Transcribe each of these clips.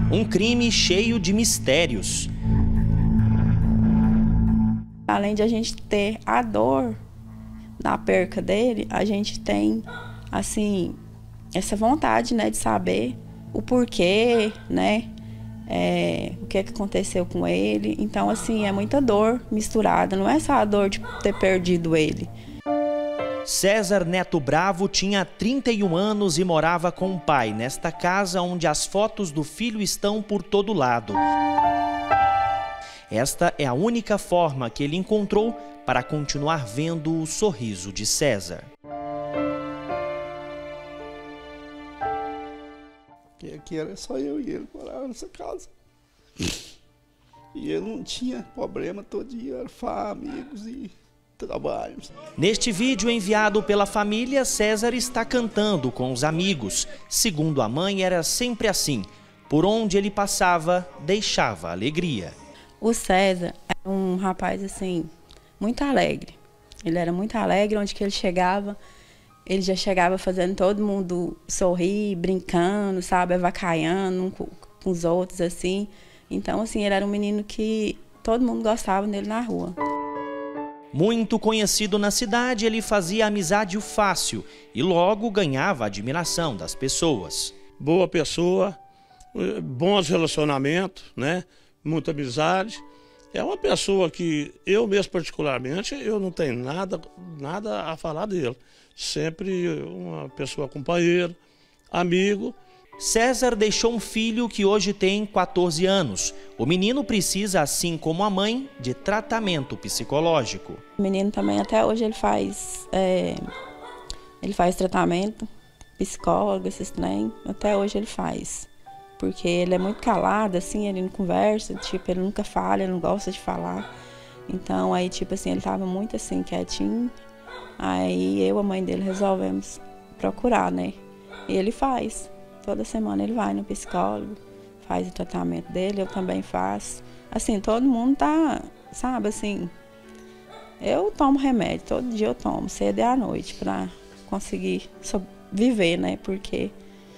Um crime cheio de mistérios. Além de a gente ter a dor na perca dele, a gente tem, assim, essa vontade, né, de saber o porquê, né, o que aconteceu com ele. Então, assim, é muita dor misturada, não é só a dor de ter perdido ele. César Neto Bravo tinha 31 anos e morava com o pai nesta casa onde as fotos do filho estão por todo lado. Esta é a única forma que ele encontrou para continuar vendo o sorriso de César. Aqui era só eu e ele morava nessa casa. E ele não tinha problema, todo dia era amigos e trabalhos. Neste vídeo enviado pela família, César está cantando com os amigos. Segundo a mãe, era sempre assim. Por onde ele passava, deixava alegria. O César é um rapaz, assim, muito alegre. Ele era muito alegre, onde que ele chegava, ele já chegava fazendo todo mundo sorrir, brincando, sabe, avacalhando um com os outros, assim. Então, assim, ele era um menino que todo mundo gostava dele na rua. Muito conhecido na cidade, ele fazia amizade fácil e logo ganhava a admiração das pessoas. Boa pessoa, bons relacionamentos, né? Muita amizade. É uma pessoa que eu mesmo particularmente, eu não tenho nada a falar dele. Sempre uma pessoa companheira, amigo. César deixou um filho que hoje tem 14 anos. O menino precisa, assim como a mãe, de tratamento psicológico. O menino também, até hoje, ele faz tratamento, psicólogo, esses trem. Até hoje ele faz. Porque ele é muito calado, assim, ele não conversa, tipo, ele nunca fala, ele não gosta de falar. Então, aí, tipo assim, ele tava muito, assim, quietinho. Aí, eu e a mãe dele resolvemos procurar, né? E ele faz. Toda semana ele vai no psicólogo, faz o tratamento dele, eu também faço. Assim, todo mundo tá, sabe, assim... Eu tomo remédio, todo dia eu tomo, cedo e à noite, pra conseguir viver, né? Porque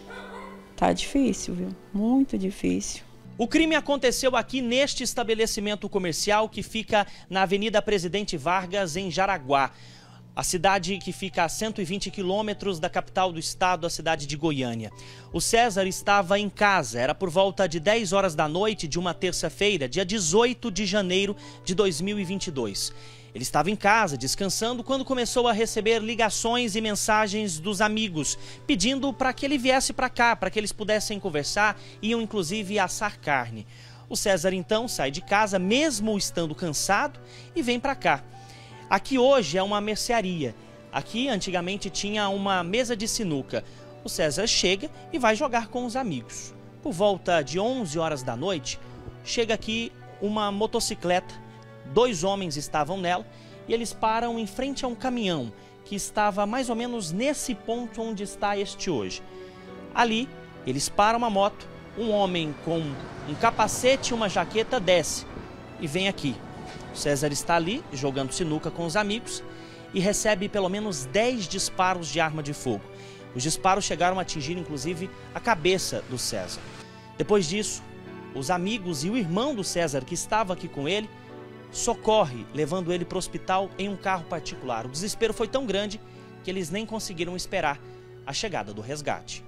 tá difícil, viu? Muito difícil. O crime aconteceu aqui neste estabelecimento comercial que fica na Avenida Presidente Vargas, em Jaraguá. A cidade que fica a 120 quilômetros da capital do estado, a cidade de Goiânia. O César estava em casa, era por volta de 10 horas da noite de uma terça-feira, dia 18 de janeiro de 2022. Ele estava em casa, descansando, quando começou a receber ligações e mensagens dos amigos, pedindo para que ele viesse para cá, para que eles pudessem conversar, iam inclusive assar carne. O César então sai de casa, mesmo estando cansado, e vem para cá. Aqui hoje é uma mercearia. Aqui antigamente tinha uma mesa de sinuca. O César chega e vai jogar com os amigos. Por volta de 11 horas da noite, chega aqui uma motocicleta. 2 homens estavam nela e eles param em frente a um caminhão que estava mais ou menos nesse ponto onde está este hoje. Ali, eles param a moto, um homem com um capacete e uma jaqueta desce e vem aqui. O César está ali, jogando sinuca com os amigos, e recebe pelo menos 10 disparos de arma de fogo. Os disparos chegaram a atingir, inclusive, a cabeça do César. Depois disso, os amigos e o irmão do César, que estava aqui com ele, socorre, levando ele para o hospital em um carro particular. O desespero foi tão grande que eles nem conseguiram esperar a chegada do resgate.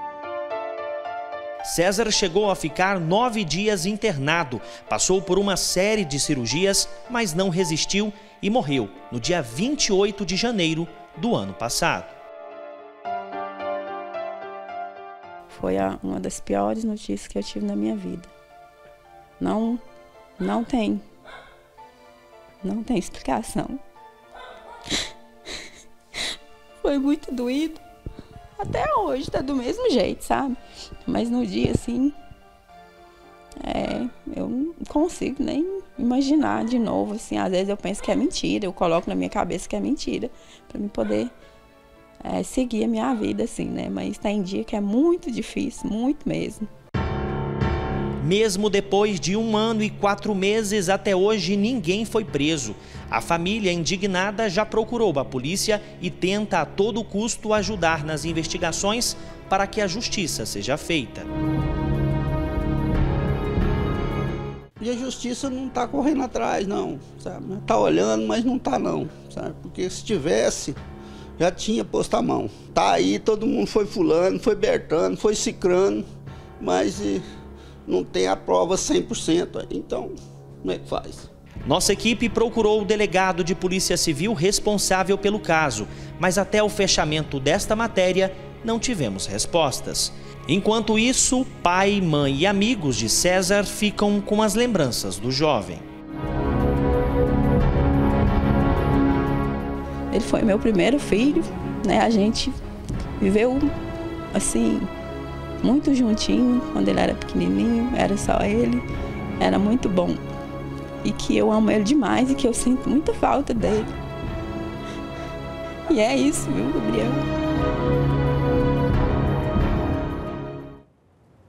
César chegou a ficar 9 dias internado, passou por uma série de cirurgias, mas não resistiu e morreu no dia 28 de janeiro do ano passado. Foi uma das piores notícias que eu tive na minha vida. Não tem explicação. Foi muito doído. Até hoje tá do mesmo jeito, sabe? Mas no dia, assim, eu não consigo nem imaginar de novo, assim. Às vezes eu penso que é mentira, eu coloco na minha cabeça que é mentira, pra mim poder seguir a minha vida, assim, né? Mas tem dia que é muito difícil, muito mesmo. Mesmo depois de 1 ano e 4 meses, até hoje ninguém foi preso. A família, indignada, já procurou a polícia e tenta a todo custo ajudar nas investigações para que a justiça seja feita. E a justiça não está correndo atrás, não, sabe? Está olhando, mas não está não, sabe? Porque se tivesse, já tinha posto a mão. Tá aí, todo mundo foi fulano, foi Bertano, foi cicrano, mas não tem a prova 100%. Então, como é que faz? Nossa equipe procurou o delegado de Polícia Civil responsável pelo caso, mas até o fechamento desta matéria não tivemos respostas. Enquanto isso, pai, mãe e amigos de César ficam com as lembranças do jovem. Ele foi meu primeiro filho, né? A gente viveu, assim, muito juntinho. Quando ele era pequenininho, era só ele. Era muito bom. E que eu amo ele demais e que eu sinto muita falta dele. E é isso, viu, Gabriel?